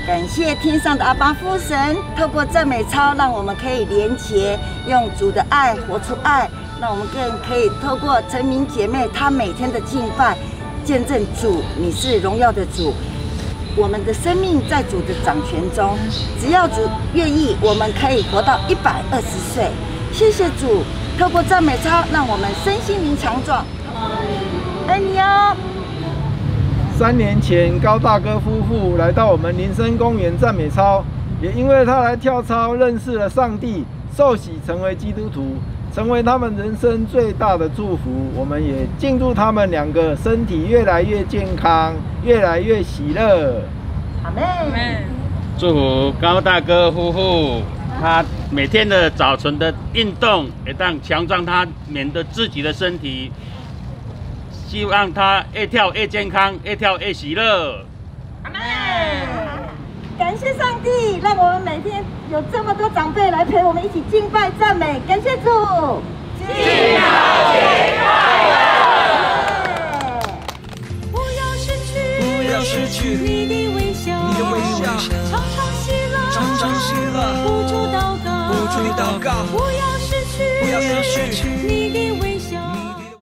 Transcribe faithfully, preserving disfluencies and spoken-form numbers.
感谢天上的阿爸父神，透过赞美操，让我们可以连结，用主的爱活出爱。那我们更可以透过陈明姐妹她每天的敬拜，见证主你是荣耀的主。我们的生命在主的掌权中，只要主愿意，我们可以活到一百二十岁。谢谢主，透过赞美操，让我们身心灵强壮。爱你哦。 三年前，高大哥夫妇来到我们林森公园赞美操，也因为他来跳操，认识了上帝，受洗成为基督徒，成为他们人生最大的祝福。我们也敬祝他们两个身体越来越健康，越来越喜乐。 阿们。 祝福高大哥夫妇，他每天的早晨的运动，也让强壮他免得自己的身体。希望他越跳越健康，越跳越喜乐。 阿们。感谢上帝，让我们每天有这么多长辈来陪我们一起敬拜赞美，感谢主。敬老节快乐！ 不要失去，不要失去你的微笑，你的微笑，常常喜乐，常常喜乐，不住祷告，不住祷告，不要失去，不要失去你的微笑。